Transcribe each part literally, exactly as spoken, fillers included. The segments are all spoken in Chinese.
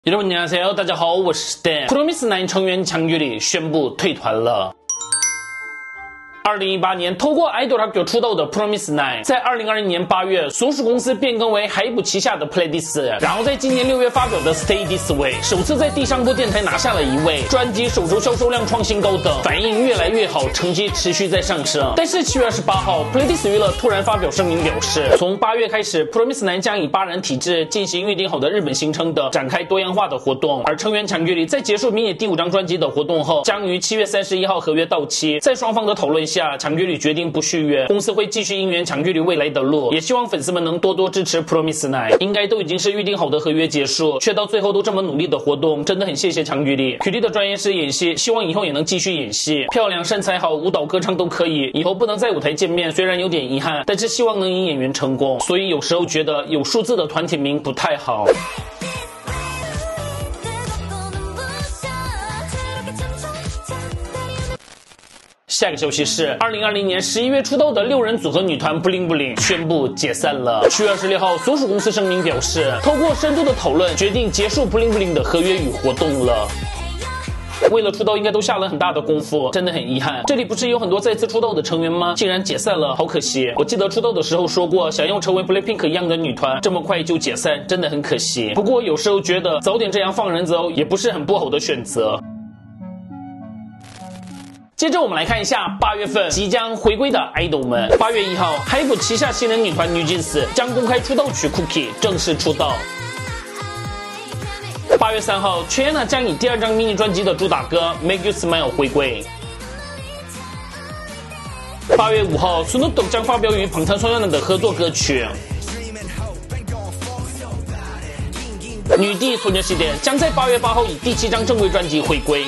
여러분 안녕하세요，大家好，我是 Stan。Promise Nine 成员强규리宣布退团了。二零一八年透过 idol 학교出道的 Promise Nine， 在二零二零年八月，所属公司变更为 HYBE旗下的 Pledis， 然后在今年六月发表的 Stay This Way， 首次在第三波电台拿下了一位，专辑首周销售量创新高等，反应越来越好，成绩持续在上升。但是七月二十八号 ，Pledis 娱乐突然发表声明表示，从八月开始 ，Promise Nine 将以八人体制进行预定好的日本行程的展开多样化的活动，而成员强규리在结束迷你第五张专辑的活动后，将于七月三十一号合约到期，在双方的讨论下，强규리决定不续约，公司会继续应援强규리未来的路，也希望粉丝们能多多支持 Promise Nine。应该都已经是预定好的合约结束，却到最后都这么努力的活动，真的很谢谢强규리。규리的专业是演戏，希望以后也能继续演戏，漂亮身材好，舞蹈歌唱都可以。以后不能在舞台见面，虽然有点遗憾，但是希望能以演员成功。所以有时候觉得有数字的团体名不太好。下个消息是，二零二零年十一月出道的六人组合女团 Bling Bling 宣布解散了。七月二十六号，所属公司声明表示，透过深度的讨论，决定结束 Bling Bling 的合约与活动了。为了出道，应该都下了很大的功夫，真的很遗憾。这里不是有很多再次出道的成员吗？竟然解散了，好可惜。我记得出道的时候说过，想要成为 Blackpink 一样的女团，这么快就解散，真的很可惜。不过有时候觉得早点这样放人走，也不是很不好的选择。接着我们来看一下八月份即将回归的 idol 们。八月一号 ，HYBE 旗下新人女团 NewJeans 将公开出道曲 Cookie 正式出道。八月三号 ，China 将以第二张迷你专辑的主打歌 Make You Smile 回归。八月五号 ，Snoop Dogg 将发表与방탄 소년단的合作歌曲。女帝소녀시대将在八月八号以第七张正规专辑回归。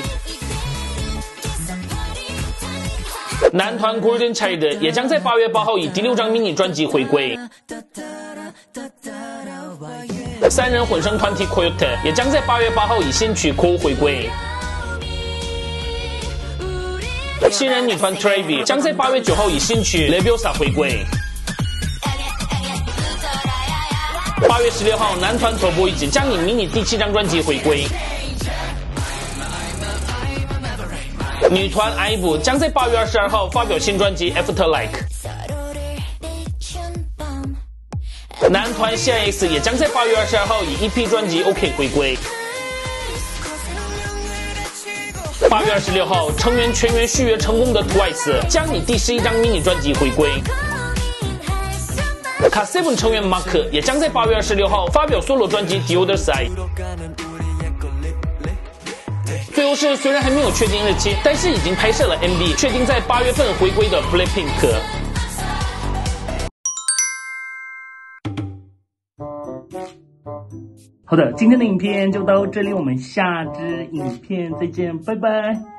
男团 Golden Child 也将在八月八号以第六张迷你专辑回归。三人混声团体 Coyote 也将在八月八号以新曲 Cool 回归。新人女团 Travi 将在八月九号以新曲 Leviosa 回归。八月十六号，男团 TOYBOYS 将以迷你第七张专辑回归。女团 IVE 将在八月二十二号发表新专辑 After Like。男团 C I X 也将在八月二十二号以 E P 专辑 OK 回归。八月二十六号，成员全员续约成功的 Twice 将以第十一张迷你专辑回归。卡 seven 成员 Mark 也将在八月二十六号发表 solo 专辑 The Other Side。最后是虽然还没有确定日期，但是已经拍摄了 M V， 确定在八月份回归的 Blackpink。 好的，今天的影片就到这里，我们下支影片再见，拜拜。